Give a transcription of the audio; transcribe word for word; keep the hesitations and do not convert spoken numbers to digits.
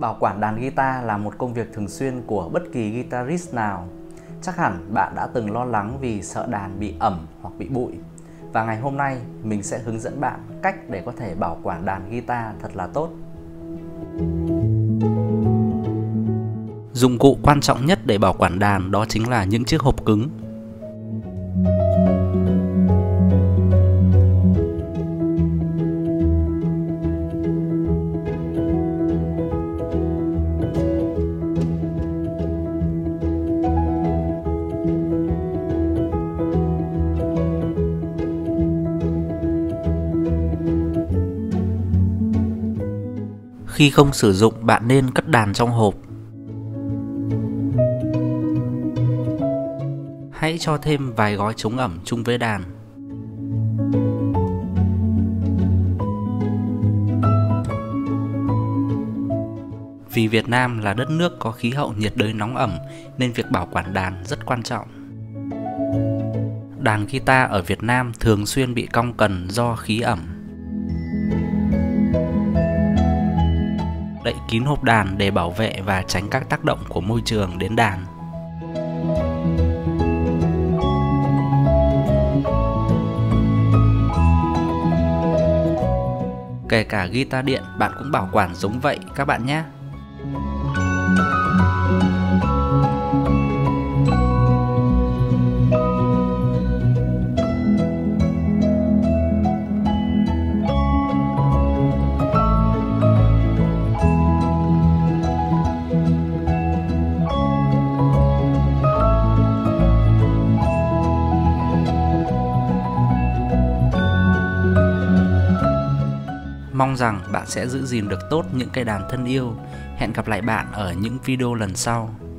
Bảo quản đàn guitar là một công việc thường xuyên của bất kỳ guitarist nào. Chắc hẳn bạn đã từng lo lắng vì sợ đàn bị ẩm hoặc bị bụi. Và ngày hôm nay mình sẽ hướng dẫn bạn cách để có thể bảo quản đàn guitar thật là tốt. Dụng cụ quan trọng nhất để bảo quản đàn đó chính là những chiếc hộp cứng. Khi không sử dụng, bạn nên cất đàn trong hộp. Hãy cho thêm vài gói chống ẩm chung với đàn. Vì Việt Nam là đất nước có khí hậu nhiệt đới nóng ẩm nên việc bảo quản đàn rất quan trọng. Đàn guitar ở Việt Nam thường xuyên bị cong cần do khí ẩm. Đậy kín hộp đàn để bảo vệ và tránh các tác động của môi trường đến đàn. Kể cả guitar điện bạn cũng bảo quản giống vậy các bạn nhé. Mong rằng bạn sẽ giữ gìn được tốt những cây đàn thân yêu. Hẹn gặp lại bạn ở những video lần sau.